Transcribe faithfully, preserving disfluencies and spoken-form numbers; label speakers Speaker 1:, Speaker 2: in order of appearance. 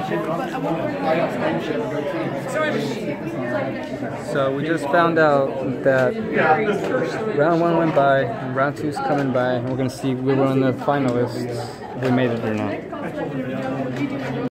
Speaker 1: So we just found out that round one went by, and round two's coming by, and we're gonna see if we were on the finalists, if we made it or not.